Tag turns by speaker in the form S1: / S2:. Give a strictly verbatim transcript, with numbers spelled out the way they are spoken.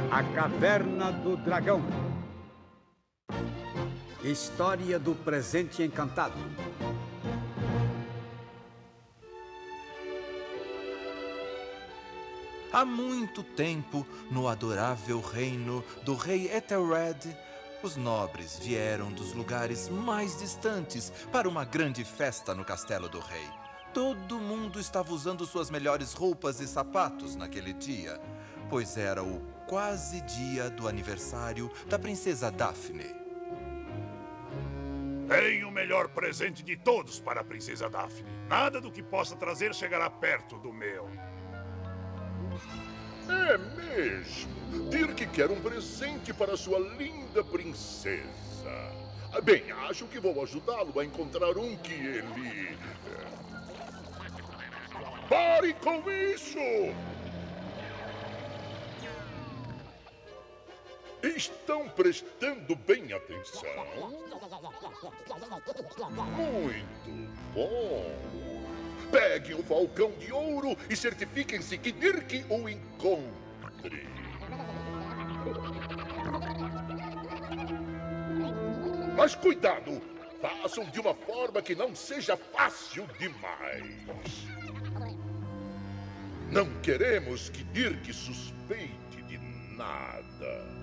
S1: A Caverna do Dragão. História do Presente Encantado.
S2: Há muito tempo, no adorável reino do rei Ethelred, os nobres vieram dos lugares mais distantes para uma grande festa no castelo do rei. Todo mundo estava usando suas melhores roupas e sapatos naquele dia, pois era o quase dia do aniversário da princesa Daphne.
S3: Tenho o melhor presente de todos para a princesa Daphne. Nada do que possa trazer chegará perto do meu.
S4: É mesmo. Dirk quer um presente para sua linda princesa. Bem, acho que vou ajudá-lo a encontrar um que ele... Pare com isso! Estão prestando bem atenção? Muito bom! Peguem o falcão de ouro e certifiquem-se que Dirk o encontre. Mas cuidado! Façam de uma forma que não seja fácil demais. Não queremos que Dirk suspeite de nada.